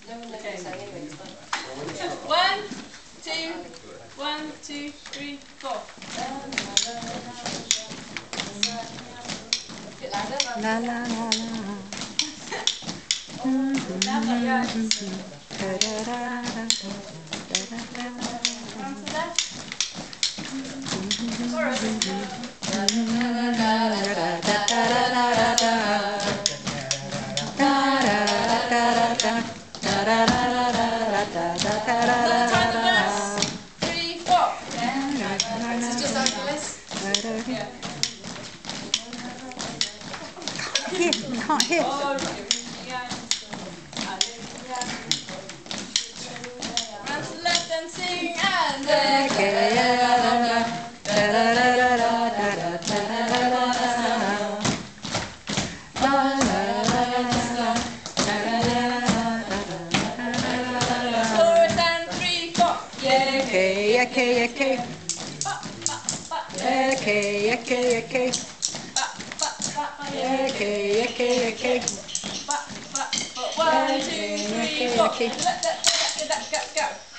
Okay. Okay. 1, 2, 1, 2, 3, 4. La la la la. Now got your hands. Da da da da da. Arms to the left. Sorry. Another time the verse. 3, 4. This is just Angeles. Yeah. Can't hear. Oh, yeah. Round to the left and sing and chorus and 3, 4. Yeah, Okay, okay, okay. Okay, okay, okay. Okay, okay, okay. 1, 2, 3, 4. Go.